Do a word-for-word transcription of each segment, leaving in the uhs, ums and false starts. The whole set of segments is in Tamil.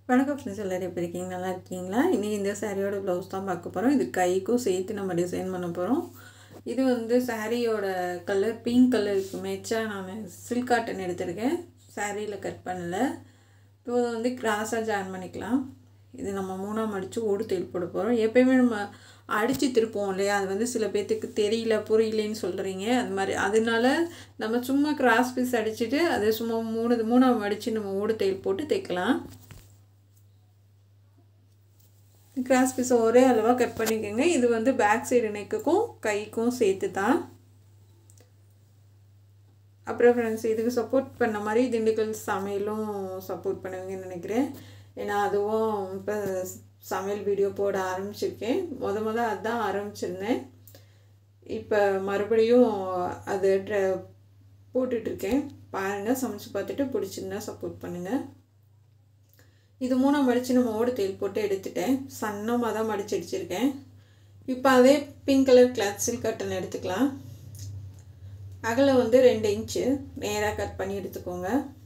வணக்கம் ஃப்ரெண்ட்ஸ், எல்லோரும் எப்படி இருக்கீங்க? நல்லா இருக்கீங்களா? இன்றைக்கி இந்த சாரியோட ப்ளவுஸ் தான் பார்க்க போகிறோம். இது கைக்கும் சேர்த்து நம்ம டிசைன் பண்ண போகிறோம். இது வந்து சாரியோட கலர் பிங்க் கலருக்கு மேட்சாக நான் சில்க் காட்டன் எடுத்திருக்கேன். சாரியில் கட் பண்ணலை. இப்போ வந்து கிராஸாக ஜாயின் பண்ணிக்கலாம். இது நம்ம மூணாக மடித்து ஓடு தையல் போட போகிறோம். எப்போயுமே நம்ம அடித்து திருப்போம் இல்லையா, அது வந்து சில பேர்த்துக்கு தெரியல புரியலேன்னு சொல்கிறீங்க. அது மாதிரி அதனால நம்ம சும்மா கிராஸ் பீஸ் அடிச்சுட்டு அதை சும்மா மூணு மூணாக மடித்து நம்ம ஓடு தையல் போட்டு தைக்கலாம். கிராஸ் பீஸை ஒரே அளவாக கட் பண்ணிக்கோங்க. இது வந்து பேக் சைடு நெக்குக்கும் கைக்கும் சேர்த்து தான். அப்புறம் ஃப்ரெண்ட்ஸ், இதுக்கு சப்போர்ட் பண்ண மாதிரி திண்டுக்கல் சமையலும் சப்போர்ட் பண்ணுவீங்கன்னு நினைக்கிறேன். ஏன்னா அதுவும் இப்போ சமையல் வீடியோ போட ஆரம்பிச்சிருக்கேன். முத முத அதுதான் ஆரம்பிச்சிருந்தேன். இப்போ மறுபடியும் அது ட்ர போட்டுட்ருக்கேன். பாருங்கள், சமைச்சு பார்த்துட்டு பிடிச்சிருந்தா சப்போர்ட் பண்ணுங்கள். இது மூணாக மடித்து நம்ம ஓடு தையல் போட்டு எடுத்துட்டேன். சன்னமாக தான் மடித்து அடிச்சிருக்கேன். இப்போ அதே pink colour cloth silk cotton எடுத்துக்கலாம். அகலம் வந்து ரெண்டு இன்ச்சு நேராக கட் பண்ணி எடுத்துக்கோங்க.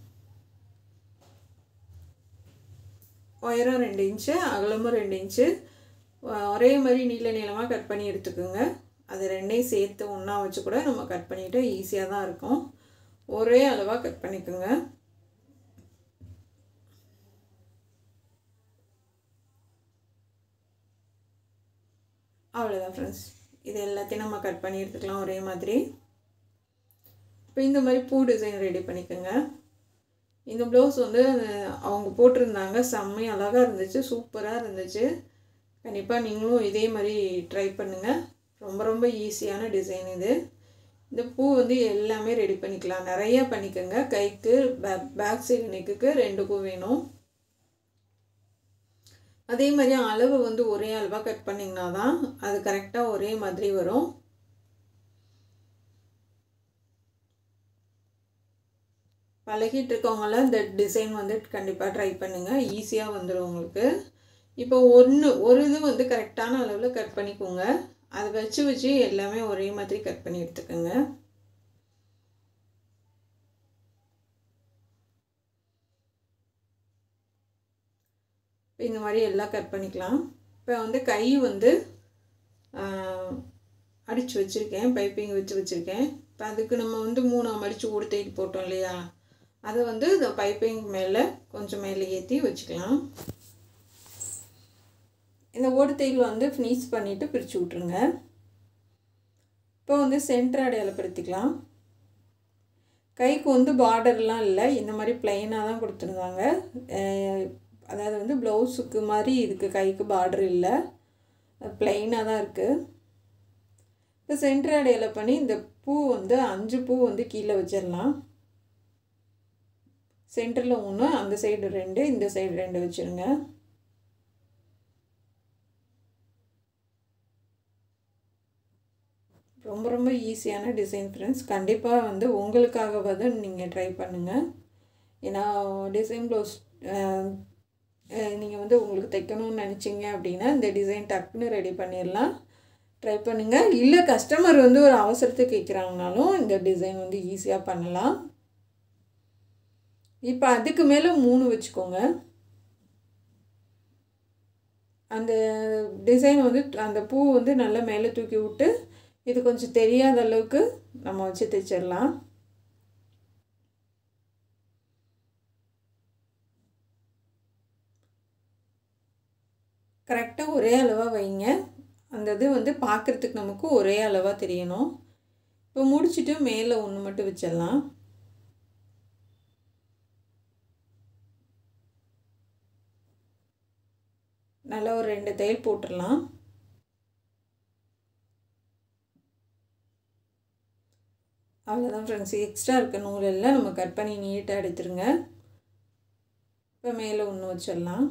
உயரம் ரெண்டு இன்ச்சு, அகலமும் ரெண்டு இன்ச்சு, ஒரே மாதிரி நீள நீளமாக கட் பண்ணி எடுத்துக்கோங்க. அது ரெண்டையும் சேர்த்து ஒன்றா வச்சு கூட நம்ம கட் பண்ணிவிட்டு ஈஸியாக தான் இருக்கும். ஒரே அளவாக கட் பண்ணிக்கோங்க. அவ்வளோதான் ஃப்ரெண்ட்ஸ், இது எல்லாத்தையும் நம்ம கட் பண்ணி எடுத்துக்கலாம் ஒரே மாதிரி. இப்போ இந்த மாதிரி பூ டிசைன் ரெடி பண்ணிக்கோங்க. இந்த ப்ளவுஸ் வந்து அவங்க போட்டிருந்தாங்க, செம்ம அழகாக இருந்துச்சு, சூப்பராக இருந்துச்சு. கண்டிப்பாக நீங்களும் இதே மாதிரி ட்ரை பண்ணுங்கள். ரொம்ப ரொம்ப ஈஸியான டிசைன் இது. இந்த பூ வந்து எல்லாமே ரெடி பண்ணிக்கலாம், நிறையா பண்ணிக்கோங்க. கைக்கு பேக் பேக் சைடு நெக்குக்கு ரெண்டுக்கும் வேணும். அதே மாதிரி அளவு வந்து ஒரே அளவாக கட் பண்ணிங்கன்னா தான் அது கரெக்டாக ஒரே மாதிரி வரும். பழகிட்டு இருக்கவங்களாம் இந்த டிசைன் வந்து கண்டிப்பாக ட்ரை பண்ணுங்கள், ஈஸியாக வந்துடும் உங்களுக்கு. இப்போ ஒன்று ஒரு இது வந்து கரெக்டான அளவில் கட் பண்ணிக்கோங்க. அதை வச்சு வச்சு எல்லாமே ஒரே மாதிரி கட் பண்ணி எடுத்துக்கோங்க. இந்த மாதிரி எல்லாம் கட் பண்ணிக்கலாம். இப்போ வந்து கை வந்து அடித்து வச்சுருக்கேன், பைப்பிங் வச்சு வச்சுருக்கேன். இப்போ அதுக்கு நம்ம வந்து மூணாக மடித்து ஓடு தையல் போட்டோம் இல்லையா, அதை வந்து இந்த பைப்பிங் மேலே கொஞ்சம் மேலே ஏற்றி வச்சுக்கலாம். இந்த ஓடு தையல் வந்து ஃபினிஷ் பண்ணிவிட்டு பிரித்து விட்ருங்க. இப்போ வந்து சென்டர் அடையாளப்படுத்திக்கலாம். கைக்கு வந்து பார்டர்லாம் இல்லை, இந்த மாதிரி ப்ளைனாக தான் கொடுத்துருந்தாங்க. அதாவது வந்து ப்ளவுஸுக்கு மாதிரி இதுக்கு கைக்கு பார்டர் இல்லை, ப்ளைனாக தான் இருக்குது. இப்போ சென்டர் அடையாள பண்ணி இந்த பூ வந்து அஞ்சு பூ வந்து கீழே வச்சிடலாம். சென்டரில் ஒன்று, அந்த சைடு ரெண்டு, இந்த சைடு ரெண்டு வச்சுருங்க. ரொம்ப ரொம்ப ஈஸியான டிசைன் ஃப்ரெண்ட்ஸ். கண்டிப்பாக வந்து உங்களுக்காகவாது நீங்கள் ட்ரை பண்ணுங்கள். ஏன்னா டிசைன் ப்ளவுஸ் நீங்கள் வந்து உங்களுக்கு தைக்கணும்னு நினச்சிங்க அப்படின்னா இந்த டிசைன் டக்குன்னு ரெடி பண்ணிடலாம். ட்ரை பண்ணுங்கள். இல்லை கஸ்டமர் வந்து ஒரு அவசரத்துக்கு கேட்குறாங்கனாலும் இந்த டிசைன் வந்து ஈஸியாக பண்ணலாம். இப்போ அதுக்கு மேலே மூணு வச்சுக்கோங்க. அந்த டிசைன் வந்து அந்த பூ வந்து நல்லா மேலே தூக்கி விட்டு இது கொஞ்சம் தெரியாத அளவுக்கு நம்ம வச்சு தைச்சிடலாம். கரெக்டாக ஒரே அளவாக வைங்க. அந்த இது வந்து பார்க்குறதுக்கு நமக்கு ஒரே அளவாக தெரியணும். இப்போ முடிச்சுட்டு மேலே ஒன்று மட்டும் வச்சிடலாம். நல்லா ஒரு ரெண்டு தையல் போட்டுடலாம். அவ்வளோதான் ஃப்ரெண்ட்ஸ், எக்ஸ்ட்ரா இருக்க நூல் எல்லாம் நம்ம கட் பண்ணி நீட்டாக எடுத்துருங்க. இப்போ மேலே ஒன்று வச்சிடலாம்.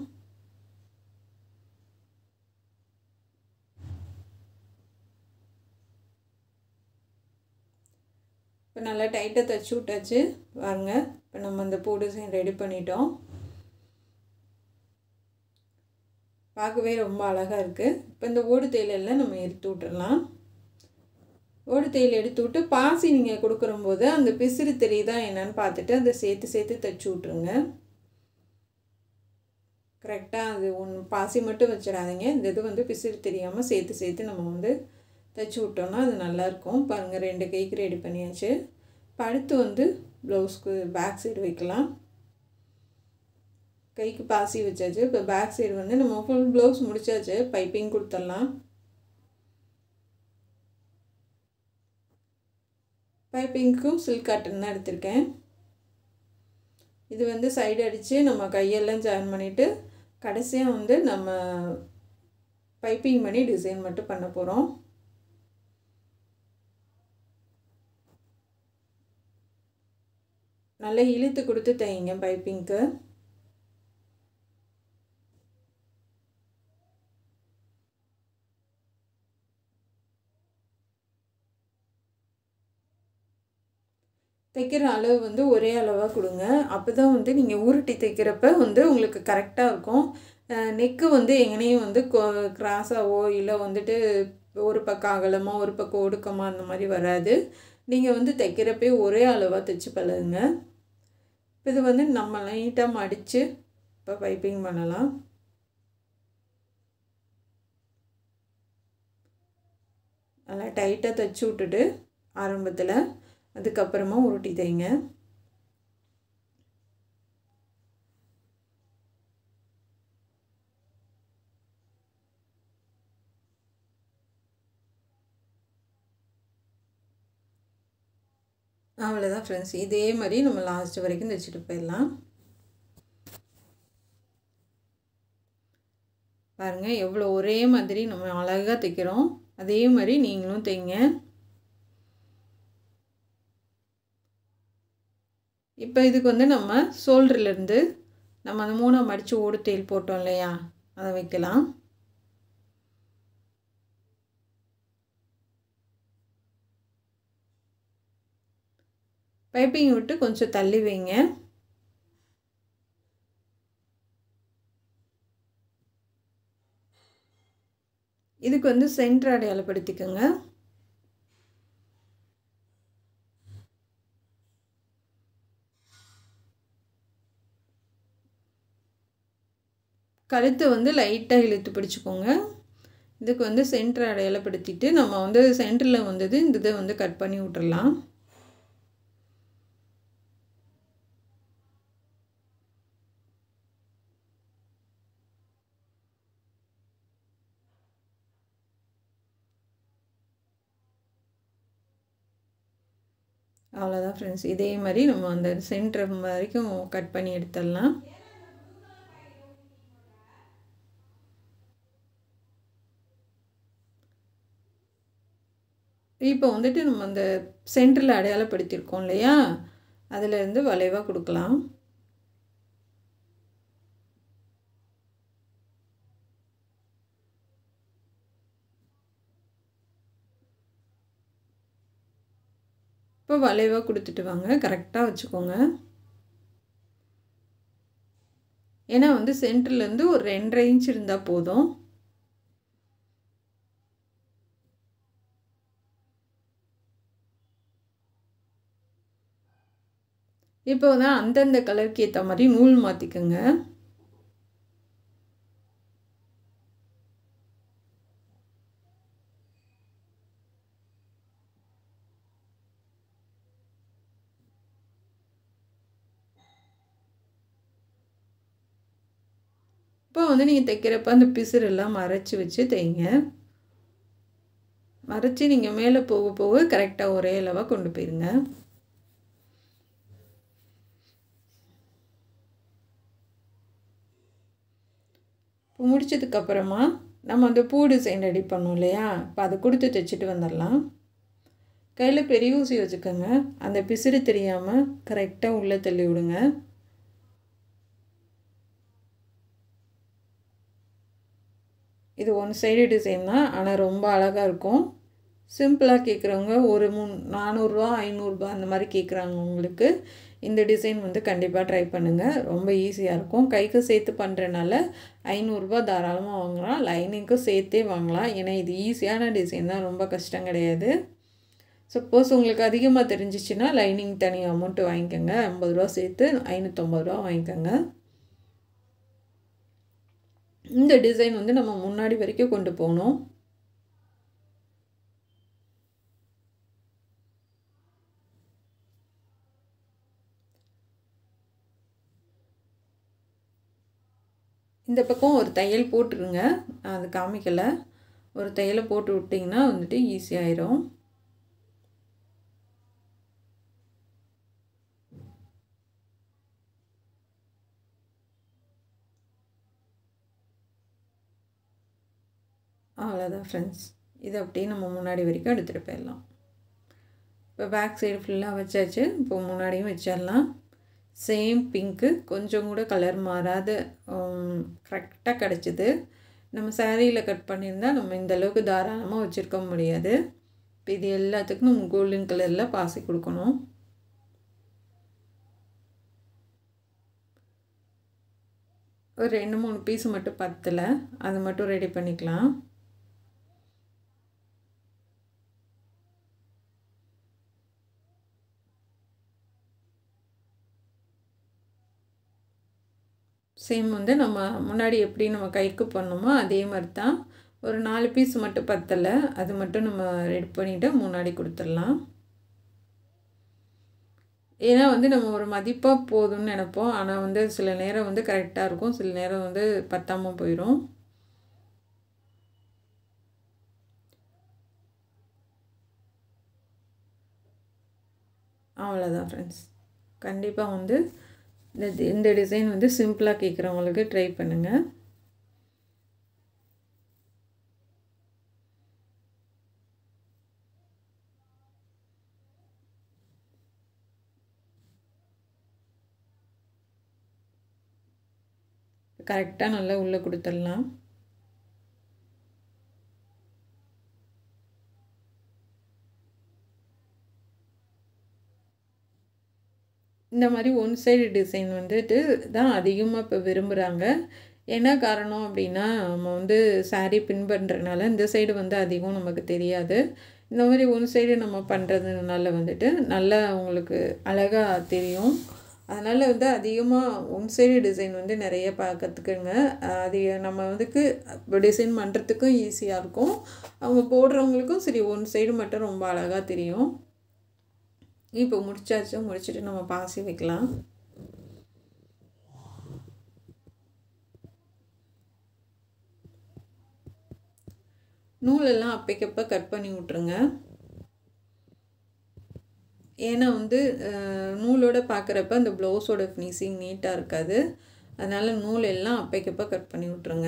இப்போ நல்லா டைட்டாக தைச்சி விட்டாச்சு பாருங்க. இப்போ நம்ம அந்த பூ டிசைன் ரெடி பண்ணிட்டோம். பார்க்கவே ரொம்ப அழகாக இருக்குது. இப்போ இந்த ஓடு தையலெல்லாம் நம்ம எடுத்து விட்டுடலாம். ஓடு தையல் எடுத்து விட்டு பாசி நீங்கள் கொடுக்குறம்போது அந்த பிசிறு தெரியுதா என்னன்னு பார்த்துட்டு அதை சேர்த்து சேர்த்து தைச்சி விட்ருங்க. கரெக்டாக அது ஒன்று பாசி மட்டும் வச்சிடாதீங்க. இந்த இது வந்து பிசிறு தெரியாமல் சேர்த்து சேர்த்து நம்ம வந்து தைச்சி விட்டோம்னா அது நல்லாயிருக்கும். பாருங்கள், ரெண்டு கைக்கு ரெடி பண்ணியாச்சு. இப்போ அடுத்து வந்து ப்ளவுஸ்க்கு பேக் சைடு வைக்கலாம். கைக்கு பாசி வச்சாச்சு. இப்போ பேக் சைடு வந்து நம்ம ஃபுல் ப்ளவுஸ் முடிச்சாச்சு. பைப்பிங் கொடுத்துடலாம். பைப்பிங்க்கும் சில்க் காட்டன் தான் எடுத்திருக்கேன். இது வந்து சைடு அடித்து நம்ம கையெல்லாம் ஜாயின் பண்ணிவிட்டு கடைசியாக வந்து நம்ம பைப்பிங் பண்ணி டிசைன் மட்டும் பண்ண போகிறோம். நல்லா இழுத்து கொடுத்து தைங்க பைப்பிங்க்கு. தைக்கிற அளவு வந்து ஒரே அளவாக கொடுங்க. அப்போ தான் வந்து நீங்கள் உருட்டி தைக்கிறப்ப வந்து உங்களுக்கு கரெக்டாக இருக்கும். நெக்கு வந்து எங்கேனையும் வந்து கிராஸாவோ இல்லை வந்துட்டு ஒரு பக்கம் அகலமாக ஒரு பக்கம் ஒடுக்கமாக அந்த மாதிரி வராது. நீங்கள் வந்து தைக்கிறப்பே ஒரே அளவாக தைச்சி பழகுங்க. இது வந்து நம்ம லைட்டாக மடித்து இப்போ பைப்பிங் பண்ணலாம். நல்லா டைட்டாக தைச்சி விட்டுட்டு ஆரம்பத்தில் அதுக்கப்புறமா உருட்டி தைங்க. அவ்வளோதான் ஃப்ரெண்ட்ஸ். இதே மாதிரி நம்ம லாஸ்ட் வரைக்கும் தைச்சிட்டு போயிடலாம். பாருங்கள் எவ்வளோ ஒரே மாதிரி நம்ம அழகாக தைக்கிறோம். அதே மாதிரி நீங்களும் தைங்க. இப்போ இதுக்கு வந்து நம்ம ஷோல்டர்லேருந்து நம்ம அந்த மூணாக மடித்து ஓடு தையல் போட்டோம் இல்லையா, அதை வைக்கலாம். பைப்பிங் விட்டு கொஞ்சம் தள்ளி வைங்க. இதுக்கு வந்து சென்டர் அடையாளப்படுத்திக்கோங்க. கழுத்தை வந்து லைட்டாக இழுத்து பிடிச்சிக்கோங்க. இதுக்கு வந்து சென்டர் அடையாளப்படுத்திட்டு நம்ம வந்து சென்டரில் வந்தது இந்த இதை வந்து கட் பண்ணி விட்டுறலாம். அவ்வளோதான் ஃப்ரெண்ட்ஸ். இதே மாதிரி நம்ம அந்த சென்டர் வரைக்கும் கட் பண்ணி எடுத்துடலாம். இப்போ வந்துட்டு நம்ம அந்த சென்டரில் அடையாளப்படுத்தியிருக்கோம் இல்லையா, அதிலேருந்து வளைவாக கொடுக்கலாம். இப்போ வளைவாக கொடுத்துட்டு வாங்க. கரெக்டாக வச்சுக்கோங்க. ஏன்னா வந்து சென்டர்லேருந்து ஒரு ரெண்டரை இன்ச் இருந்தால் போதும். இப்போ தான் அந்தந்த கலருக்கு ஏற்ற மாதிரி நூல் மாற்றிக்கோங்க. இப்போ வந்து நீங்கள் தைக்கிறப்ப அந்த பிசுரெல்லாம் மறைச்சி வச்சு தைங்க. மறைச்சி நீங்கள் மேலே போக போக கரெக்டாக ஒரே அளவாக கொண்டு போயிருங்க. இப்போ முடிச்சதுக்கப்புறமா நம்ம அந்த பூ டிசைன் ரெடி பண்ணோம் இல்லையா, இப்போ அதை கொடுத்து தைச்சிட்டு வந்துடலாம். கையில் பெரிய ஊசி வச்சுக்கோங்க. அந்த பிசுறு தெரியாமல் கரெக்டாக உள்ளே தள்ளி விடுங்க. இது ஒன் சைடு டிசைன் தான், ஆனால் ரொம்ப அழகாக இருக்கும். சிம்பிளாக கேட்குறவங்க ஒரு மூணு நானூறுரூவா ஐநூறுரூபா அந்த மாதிரி கேட்குறாங்க உங்களுக்கு. இந்த டிசைன் வந்து கண்டிப்பாக ட்ரை பண்ணுங்கள். ரொம்ப ஈஸியாக இருக்கும். கைக்கு சேர்த்து பண்ணுறனால ஐநூறுரூபா தாராளமாக வாங்கலாம். லைனிங்க்கும் சேர்த்தே வாங்கலாம். ஏன்னா இது ஈஸியான டிசைன் தான், ரொம்ப கஷ்டம் கிடையாது. சப்போஸ் உங்களுக்கு அதிகமாக தெரிஞ்சிச்சுன்னா லைனிங் தனி அமௌண்ட்டு வாங்கிக்கோங்க. ஐம்பது ரூபா சேர்த்து ஐநூற்றம்பது ரூபா வாங்கிக்கோங்க. இந்த டிசைன் வந்து நம்ம முன்னாடி வரைக்கும் கொண்டு போகணும். இந்த பக்கம் ஒரு தையல் போட்டுருங்க. நான் அது காமிக்கலை. ஒரு தையலை போட்டு விட்டிங்கன்னா வந்துட்டு ஈஸியாயிரும். அவ்வளோதான் ஃப்ரெண்ட்ஸ். இதை அப்படியே நம்ம முன்னாடி வரைக்கும் எடுத்துகிட்டு போயிடலாம். இப்போ பேக் சைடு ஃபுல்லாக வச்சாச்சு. இப்போ முன்னாடியும் வச்சிடலாம். சேம் பிங்க்கு, கொஞ்சம் கூட கலர் மாறாத கரெக்டாக கிடச்சிது. நம்ம சாரியில் கட் பண்ணியிருந்தால் நம்ம இந்தளவுக்கு தாராளமாக வச்சுருக்க முடியாது. இப்போ இது எல்லாத்துக்கும் நம்ம கோல்டன் கலரில் பாசி கொடுக்கணும். ஒரு ரெண்டு மூணு பீஸ் மட்டும் பத்தலை, அது மட்டும் ரெடி பண்ணிக்கலாம். சேம் வந்து நம்ம முன்னாடி எப்படி நம்ம கைக்கு பண்ணோமோ அதே மாதிரி தான். ஒரு நாலு பீஸ் மட்டும் பத்தலை, அது மட்டும் நம்ம ரெடி பண்ணிவிட்டு முன்னாடி கொடுத்துடலாம். ஏன்னா வந்து நம்ம ஒரு மதிப்பாக போதும்னு நினைப்போம். ஆனால் வந்து சில நேரம் வந்து கரெக்டாக இருக்கும், சில நேரம் வந்து பத்தாமல் போயிடும். அவ்வளோதான் ஃப்ரெண்ட்ஸ். கண்டிப்பாக வந்து இந்த இந்த டிசைன் வந்து சிம்பிளாக கேட்குறவங்களுக்கு ட்ரை பண்ணுங்கள். கரெக்டாக நல்லா உள்ளே கொடுத்துடலாம். இந்த மாதிரி ஒன் சைடு டிசைன் வந்துட்டு தான் அதிகமாக இப்போ விரும்புகிறாங்க. என்ன காரணம் அப்படின்னா, நம்ம வந்து சாரீ பின் பண்ணுறதுனால இந்த சைடு வந்து அதிகம் நமக்கு தெரியாது. இந்த மாதிரி ஒன் சைடு நம்ம பண்ணுறதுனால வந்துட்டு நல்லா உங்களுக்கு அழகாக தெரியும். அதனால் வந்து அதிகமாக ஒன் சைடு டிசைன் வந்து நிறைய பார்க்கறதுக்குங்க. அது நம்ம வந்துக்கு இப்போ டிசைன் பண்ணுறதுக்கும் ஈஸியாக இருக்கும். அவங்க போடுறவங்களுக்கும் சரி ஒன் சைடு மட்டும் ரொம்ப அழகாக தெரியும். இப்போ முடிச்சாச்சு. முடிச்சுட்டு நம்ம பாசி வைக்கலாம். நூலெல்லாம் அப்பைக்கப்போ கட் பண்ணி விட்ருங்க. ஏன்னா வந்து நூலோடு பார்க்குறப்ப அந்த ப்ளவுஸோட ஃபினிஷிங் நீட்டாக இருக்காது. அதனால் நூல் எல்லாம் அப்பைக்கப்போ கட் பண்ணி விட்ருங்க.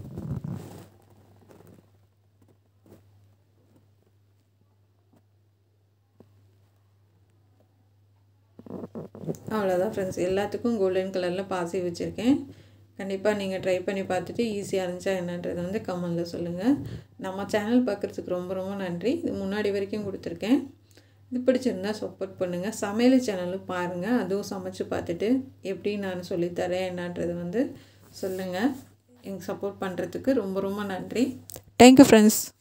அவ்வளோதான் ஃப்ரெண்ட்ஸ். எல்லாத்துக்கும் கோல்டன் கலரில் பாசி வச்சுருக்கேன். கண்டிப்பாக நீங்கள் ட்ரை பண்ணி பார்த்துட்டு ஈஸியாக இருந்துச்சா என்னன்றது வந்து கமெண்டில் சொல்லுங்கள். நம்ம சேனல் பார்க்குறதுக்கு ரொம்ப ரொம்ப நன்றி. இது முன்னாடி வரைக்கும் கொடுத்துருக்கேன். இது பிடிச்சிருந்தா சப்போர்ட் பண்ணுங்கள். சமையல் சேனலும் பாருங்கள். அதுவும் சமைச்சு பார்த்துட்டு எப்படி நான் சொல்லித்தரேன் என்னன்றது வந்து சொல்லுங்கள். எனக்கு சப்போர்ட் பண்ணுறதுக்கு ரொம்ப ரொம்ப நன்றி. Thank you friends.